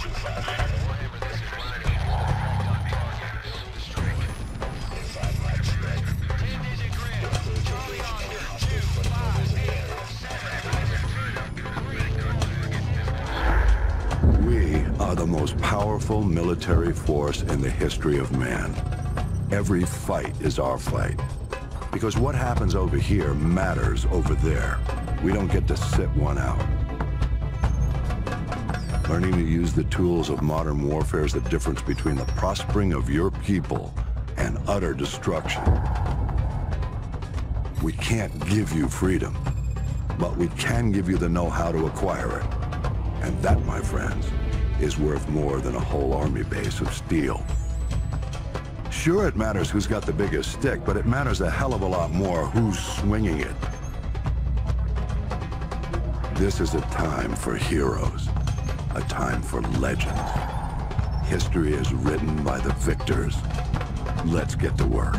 We are the most powerful military force in the history of man. Every fight is our fight. Because what happens over here matters over there. We don't get to sit one out. Learning to use the tools of modern warfare is the difference between the prospering of your people and utter destruction. We can't give you freedom, but we can give you the know-how to acquire it. And that, my friends, is worth more than a whole army base of steel. Sure, it matters who's got the biggest stick, but it matters a hell of a lot more who's swinging it. This is a time for heroes, a time for legends. History is written by the victors. Let's get to work.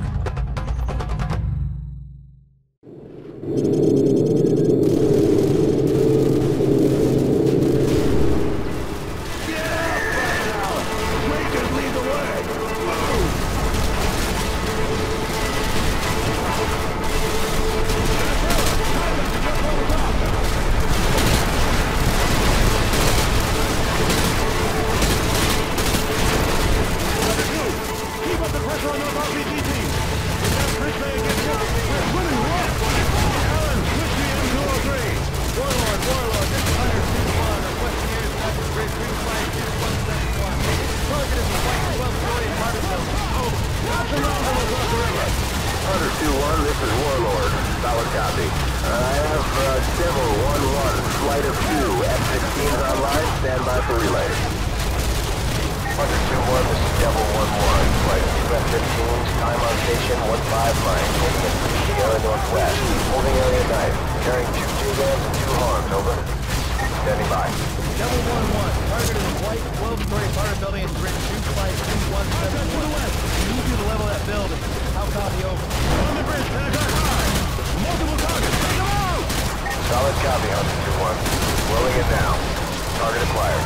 Hunter 2-1, this is Warlord. Solid copy. I have Devil 1-1, flight of 2, F-16s online, stand by for relay. Hunter 2-1, this is Devil 1-1, flight of 2 F-15s, time on station 15 miles, heading at Sierra Northwest, holding area knife, carrying 2 J-Guns and 2 Harms, over. Standing by. Devil 1-1, targeted in flight, 12-story apartment building in grid 252-171. We need you to level that building. How copy, over? On the bridge, Pentagon high! Multiple targets, take them out! Solid copy, Hunter 2-1. Rolling it now. Target acquired.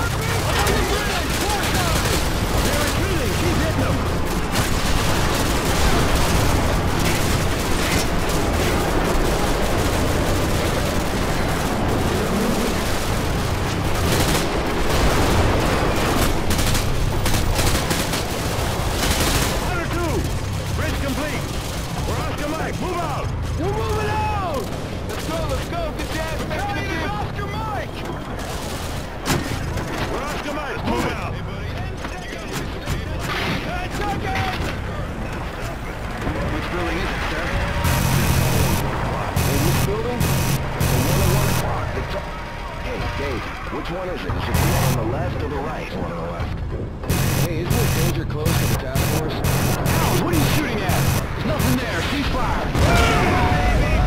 They're retreating, keep hitting them! Which one is it? Is it the one on the left or the right? One on the left. Hey, isn't there danger close to the task force? Alan, what are you shooting at? There's nothing there. Cease fire.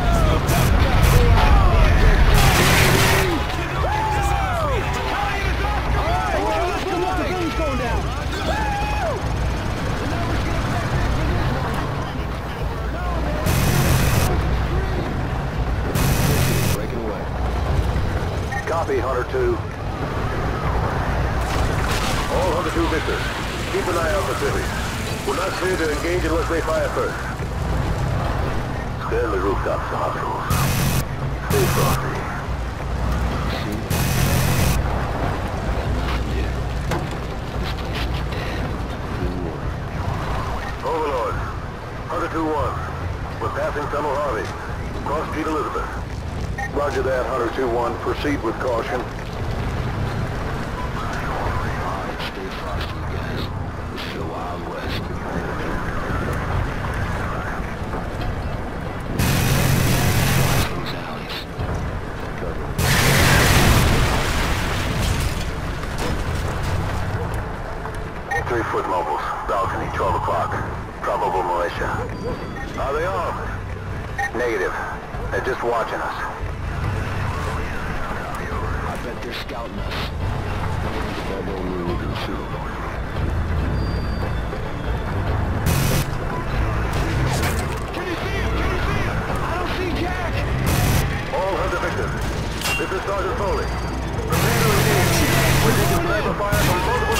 Copy, Hunter 2. All Hunter 2 victors. Keep an eye out for cities. We're not clear to engage unless they fire first. Stay on the rooftops, the hospitals. Stay frosty. Overlord. Hunter 2-1. We're passing Tunnel Harvey. Cross Street Elizabeth. Roger that, Hunter 2-1. Proceed with caution. Stay frosty, guys. This is the Wild West. Watch those alleys. Cover. 3-foot mobiles. Balcony, 12 o'clock. Probable militia. Are they armed? Negative. They're just watching us. I bet they're scouting us. That don't really consider. Can you see him? Can you see him? I don't see Jack! All Hunter victors. This is Sergeant Foley. Prepare to engage. We're taking sniper fire from multiple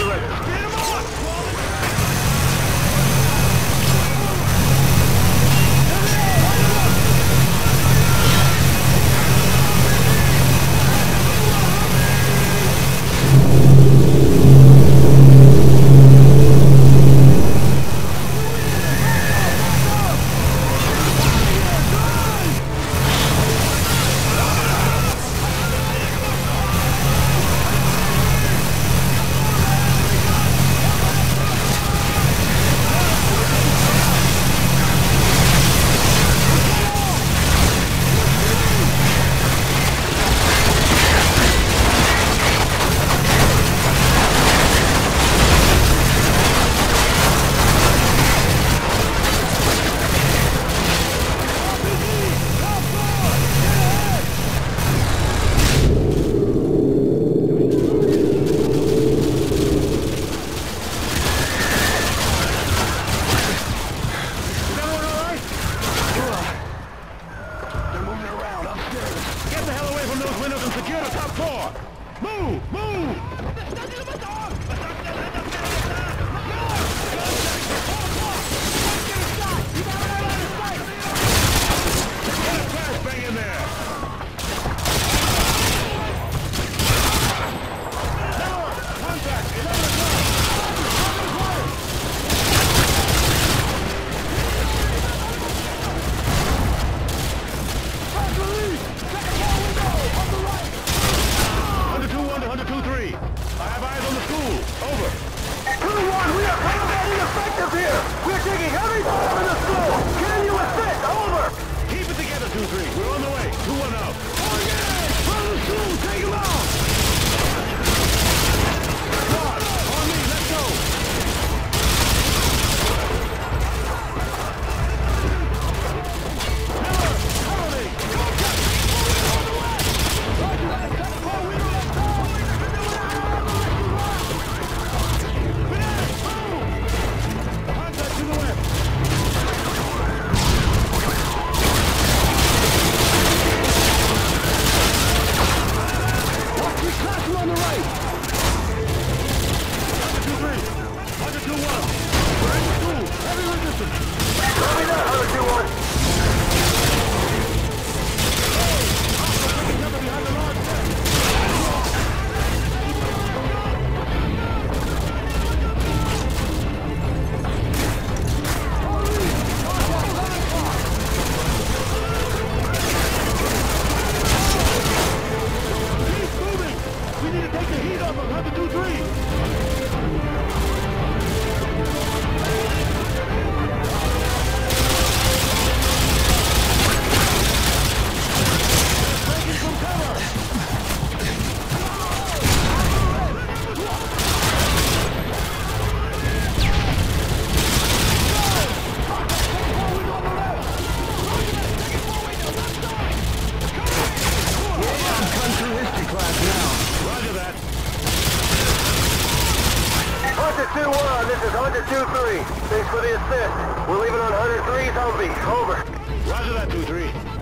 Thanks for the assist. We're leaving on 103 Humvee. Over. Roger that, 2-3.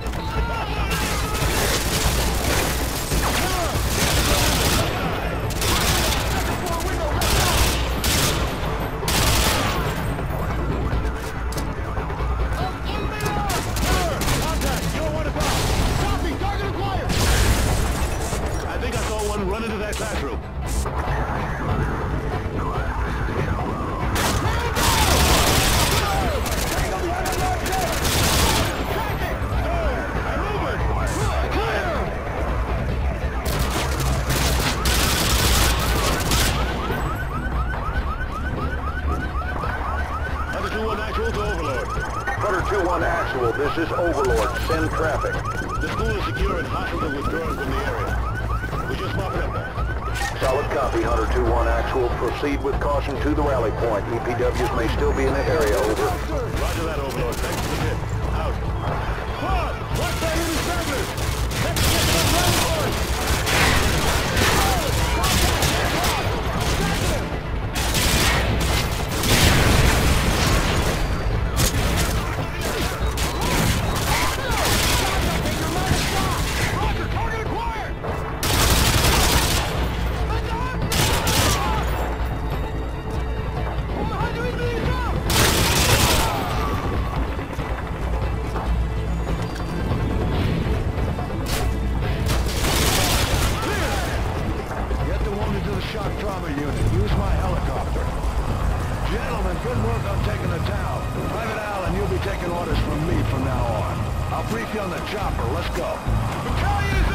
Run into that classroom. Hunter 2-1 actual to Overlord. Hunter 2-1 actual, this is Overlord. Send traffic. The school is secure and hostiles are withdrawing from the area. We just pop it up there. Solid copy, Hunter 2-1 actual. Proceed with caution to the rally point. EPWs may still be in the area, over. Roger that, Overlord. Thanks for the tip. Out. Quad! Watch that enemy stragglers! Let's get to the rally point! gentlemen. Good work on taking the town. Private Allen, you'll be taking orders from me from now on. I'll brief you on the chopper. Let's go. Battalion is